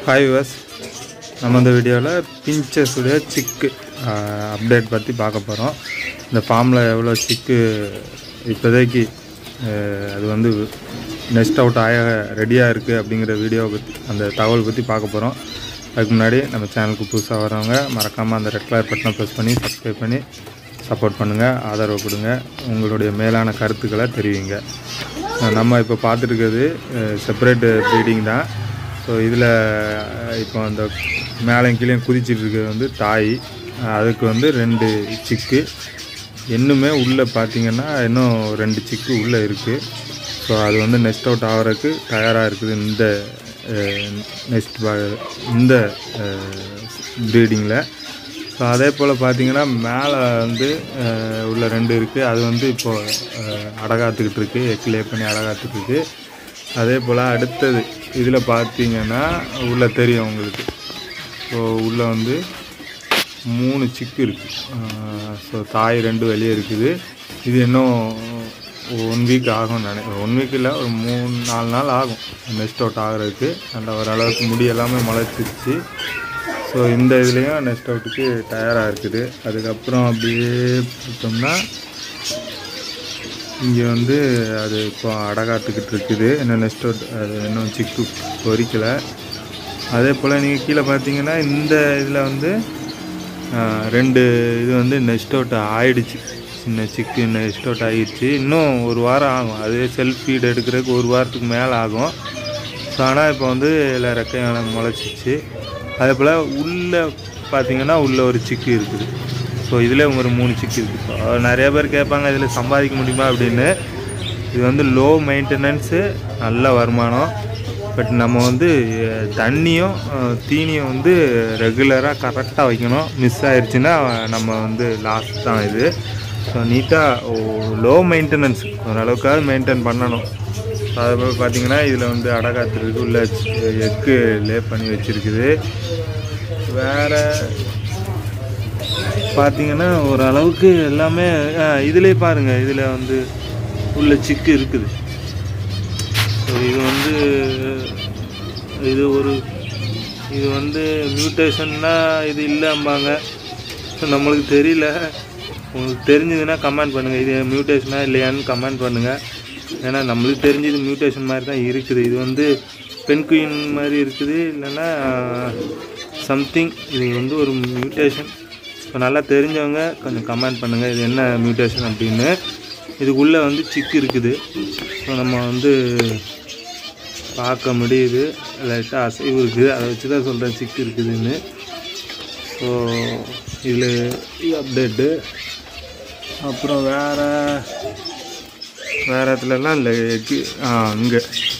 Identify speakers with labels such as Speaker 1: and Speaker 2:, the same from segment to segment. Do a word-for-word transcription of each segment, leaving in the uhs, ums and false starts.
Speaker 1: Hi viewers, நம்ம இந்த வீடியோவில் பிஞ்சஸுடைய சிக்கு அப்டேட் பற்றி பார்க்க போகிறோம். இந்த ஃபார்மில் எவ்வளோ சிக்கு இப்போதைக்கு அது வந்து நெஸ்ட் அவுட் ஆக ரெடியாக இருக்குது அப்படிங்கிற வீடியோவை பற்றி அந்த தகவல் பற்றி பார்க்க போகிறோம். அதுக்கு முன்னாடி நம்ம சேனலுக்கு புதுசாக வரவங்க மறக்காமல் அந்த ரெட் கலர் பட்டனை ப்ரெஸ் பண்ணி சப்ஸ்கிரைப் பண்ணி சப்போர்ட் பண்ணுங்கள், ஆதரவு கொடுங்க, உங்களுடைய மேலான கருத்துக்களை தெரிவிங்க. நம்ம இப்போ பார்த்துருக்கிறது செப்பரேட் ப்ரீடிங் தான். ஸோ இதில் இப்போ அந்த மேலே கீழே குதிச்சிட்டு இருக்கிறது வந்து தாய், அதுக்கு வந்து ரெண்டு சிக்கு இன்னுமே உள்ளே பார்த்திங்கன்னா இன்னும் ரெண்டு சிக்கு உள்ளே இருக்குது. ஸோ அது வந்து நெஸ்ட் அவுட் ஆகிறதுக்கு தயாராக இருக்குது இந்த நெஸ்ட் இந்த ப்ரீடிங்கில். ஸோ அதே போல் பார்த்திங்கன்னா மேலே வந்து உள்ள ரெண்டு இருக்குது, அது வந்து இப்போது அடகாத்துக்கிட்டு இருக்குது, எக் லே பண்ணி அடகாத்துக்கிட்டு இருக்குது. அதே போல் அடுத்தது இதில் பார்த்தீங்கன்னா உள்ளே தெரியும் உங்களுக்கு. ஸோ உள்ளே வந்து மூணு சிக்கு இருக்குது. ஸோ தாய் ரெண்டு வெளியே இருக்குது. இது இன்னும் ஒன் வீக் ஆகும் நினைக்கிறேன். ஒன் வீக் இல்லை, ஒரு மூணு நாலு நாள் ஆகும் நெஸ்ட் அவுட் ஆகிறதுக்கு. நல்ல ஓரளவுக்கு முடி எல்லாமே முளைச்சிருச்சு. ஸோ இந்த இதுலேயும் நெஸ்ட் அவுட்டுக்கு தயாராக இருக்குது. அதுக்கப்புறம் அப்படியே பார்த்தோம்னா இங்கே வந்து அது இப்போ அடகாத்துக்கிட்டு இருக்குது. என்ன நெஸ்ட் அவுட் அது இன்னும் சிக்கு பொறிக்கலை. அதே போல் நீங்கள் கீழே பார்த்தீங்கன்னா இந்த இதில் வந்து ரெண்டு இது வந்து நெஸ்ட் அவுட் ஆகிடுச்சு. சின்ன சிக்கு நெஸ்ட் அவுட் ஆகிடுச்சு. இன்னும் ஒரு வாரம் ஆகும், அது செல்ஃப் ஃபீட் எடுக்கிறதுக்கு ஒரு வாரத்துக்கு மேலே ஆகும். ஸோ ஆனால் இப்போ வந்து எல்லா ரெக்கையும் முளைச்சிச்சு. அதே போல் உள்ளே பார்த்திங்கன்னா உள்ளே ஒரு சிக்கு இருக்குது. ஸோ இதில் ஒரு மூணு சிக்கு இருக்குது. நிறைய பேர் கேட்பாங்க இதில் சம்பாதிக்க முடியுமா அப்படின்னு. இது வந்து லோ மெயின்டெனன்ஸு, நல்ல வருமானம். பட் நம்ம வந்து தண்ணியும் தீனியும் வந்து ரெகுலராக கரெக்டாக வைக்கணும். மிஸ் ஆயிடுச்சுன்னா நம்ம வந்து லாஸ் தான் இது. ஸோ நீட்டாக லோ மெயின்டெனன்ஸ் ஓரளவுக்காவது மெயின்டைன் பண்ணணும். அதுபோல் பார்த்திங்கன்னா இதில் வந்து அடகாத்துருக்கு உள்ள எக்கு லே பண்ணி வச்சுருக்குது. வேறு பார்த்திங்கன்னா ஓரளவுக்கு எல்லாமே இதிலே பாருங்கள், இதில் வந்து உள்ள சிக்கு இருக்குது. ஸோ இது வந்து இது ஒரு இது வந்து மியூட்டேஷன்னா இது இல்லைம்பாங்க. ஸோ நம்மளுக்கு தெரியல. உங்களுக்கு தெரிஞ்சதுன்னா கமெண்ட் பண்ணுங்கள், இது மியூட்டேஷனாக இல்லையான்னு கமெண்ட் பண்ணுங்கள். ஏன்னா நம்மளுக்கு தெரிஞ்சு இது மியூட்டேஷன் மாதிரி தான் இருக்குது. இது வந்து பெண் குயின் மாதிரி இருக்குது, இல்லைன்னா சம்திங் இது வந்து ஒரு மியூட்டேஷன். ஸோ நல்லா தெரிஞ்சவங்க கொஞ்சம் கமெண்ட் பண்ணுங்கள் இது என்ன மியூட்டேஷன் அப்படின்னு. இதுக்குள்ளே வந்து சிக்கு இருக்குது. ஸோ நம்ம வந்து பார்க்க முடியுது, லைட்டாக அசைவு இருக்குது, அதை வச்சு தான் சொல்கிறேன் சிக்கு இருக்குதுன்னு. ஸோ இதில் இது அப்டேட்டு. அப்புறம் வேறு வேறு இடத்துலலாம் இல்லை எக்கு இங்கே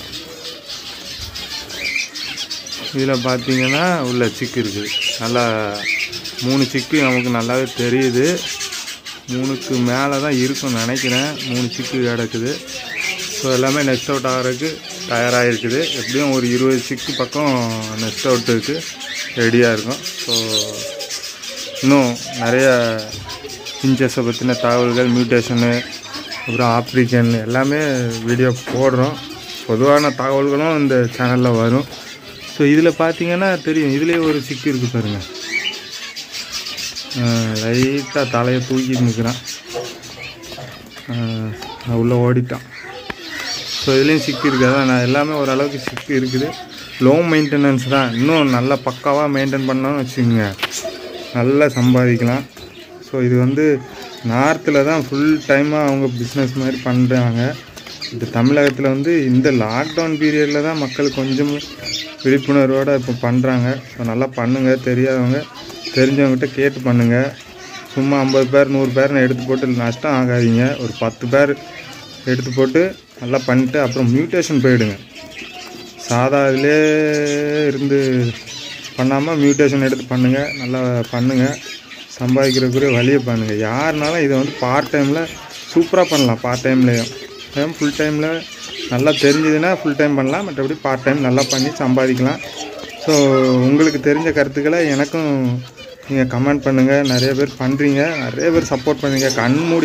Speaker 1: இதில் பார்த்தீங்கன்னா உள்ள சிக்கு இருக்குது. நல்லா மூணு சிக்கு நமக்கு நல்லாவே தெரியுது. மூணுக்கு மேலே தான் இருக்குன்னு நினைக்கிறேன். மூணு சிக்கு கிடக்குது. ஸோ எல்லாமே நெஸ்ட் அவுட் ஆகிறதுக்கு தயாராக இருக்குது. எப்படியும் ஒரு இருபது சிக்கு பக்கம் நெஸ்ட் அவுட்டுக்கு ரெடியாக இருக்கும். ஸோ இன்னும் நிறைய பிஞ்சஸை பற்றின தகவல்கள், மியூட்டேஷனு, அப்புறம் ஆப்ரிக்கன் எல்லாமே வீடியோ போடுறோம். பொதுவான தகவல்களும் இந்த சேனலில் வரும். ஸோ இதில் பார்த்தீங்கன்னா தெரியும், இதுலேயே ஒரு சிக்கு இருக்குது பாருங்கள். லைட்டாக தலையை தூக்கி நிற்கிறான், உள்ளே ஓடிட்டான். ஸோ இதுலேயும் சிக்கு இருக்குது. அதான் நான் எல்லாமே ஓரளவுக்கு சிக்கு இருக்குது. லோ மெயின்டெனன்ஸ் தான். இன்னும் நல்லா பக்காவாக மெயின்டைன் பண்ணோன்னு வச்சுக்கோங்க, நல்லா சம்பாதிக்கலாம். ஸோ இது வந்து நார்த்தில் தான் ஃபுல் டைமாக அவங்க பிஸ்னஸ் மாதிரி பண்ணுறாங்க. இந்த தமிழகத்தில் வந்து இந்த லாக்டவுன் பீரியடில் தான் மக்கள் கொஞ்சம் விழிப்புணர்வோடு இப்போ பண்ணுறாங்க. ஸோ நல்லா பண்ணுங்கள், தெரியாதவங்க தெரிஞ்சவங்ககிட்ட கேட்டு பண்ணுங்கள். சும்மா ஐம்பது பேர் நூறு பேர்னு எடுத்து போட்டு நஷ்டம் ஆகாதீங்க. ஒரு பத்து பேர் எடுத்து போட்டு நல்லா பண்ணிட்டு அப்புறம் மியூட்டேஷன் போயிடுங்க. சாதா இதிலே இருந்து பண்ணாமல் மியூட்டேஷன் எடுத்து பண்ணுங்கள். நல்லா பண்ணுங்கள், சம்பாதிக்கிறதுக்குரிய வழியை பண்ணுங்கள். யாருனாலும் இதை வந்து பார்ட் டைமில் சூப்பராக பண்ணலாம். பார்ட் டைம்லேயும் ஃபுல் டைமில் நல்லா தெரிஞ்சதுன்னா ஃபுல் டைம் பண்ணலாம். மற்றபடி பார்ட் டைம் நல்லா பண்ணி சம்பாதிக்கலாம். ஸோ உங்களுக்கு தெரிஞ்ச கருத்துக்களை எனக்கும் நீங்கள் கமெண்ட் பண்ணுங்கள். நிறைய பேர் பண்ணுறீங்க, நிறைய பேர் சப்போர்ட் பண்ணுறீங்க,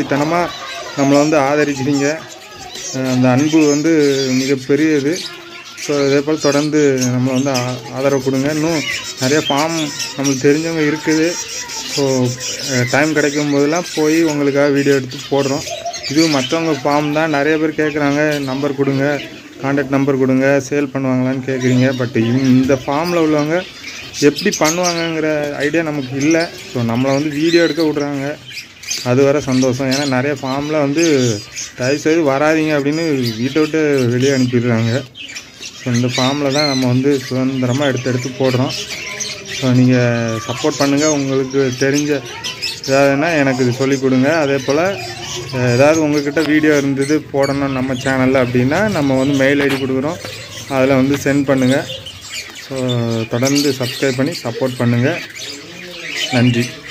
Speaker 1: கண்மூடித்தனமாக நம்மளை வந்து ஆதரிக்கிறீங்க. அந்த அன்பு வந்து மிகப்பெரியது. ஸோ இதே போல் தொடர்ந்து நம்மளை வந்து ஆதரவு கொடுங்க. இன்னும் நிறைய ஃபார்ம் நம்மளுக்கு தெரிஞ்சவங்க இருக்குது. ஸோ டைம் கிடைக்கும் போதெல்லாம் போய் உங்களுக்காக வீடியோ எடுத்து போடுறோம். இதுவும் மற்றவங்க ஃபார்ம் தான். நிறைய பேர் கேட்குறாங்க, நம்பர் கொடுங்க, கான்டாக்ட் நம்பர் கொடுங்க, சேல் பண்ணுவாங்களான்னு கேட்குறீங்க. பட் இந்த ஃபார்மில் உள்ளவங்க எப்படி பண்ணுவாங்கங்கிற ஐடியா நமக்கு இல்லை. ஸோ நம்மளை வந்து வீடியோ எடுக்க விட்றாங்க, அது வர சந்தோஷம். ஏன்னா நிறைய ஃபார்மில் வந்து தயவுசெய்து வராதிங்க அப்படின்னு வீட்டை விட்டு வெளியே அனுப்பிடுறாங்க. ஸோ இந்த ஃபார்மில் தான் நம்ம வந்து சுதந்திரமாக எடுத்து எடுத்து போடுறோம். ஸோ நீங்கள் சப்போர்ட் பண்ணுங்கள். உங்களுக்கு தெரிஞ்ச ஏதாவதுன்னா எனக்கு இது சொல்லிக் கொடுங்க. அதே போல் ஏதாவது உங்கள்கிட்ட வீடியோ இருந்தது போடணும் நம்ம சேனலில் அப்படின்னா நம்ம வந்து மெயில் ஐடி கொடுக்குறோம், அதில் வந்து சென்ட் பண்ணுங்கள். ஸோ தொடர்ந்து சப்ஸ்கிரைப் பண்ணி சப்போர்ட் பண்ணுங்கள். நன்றி.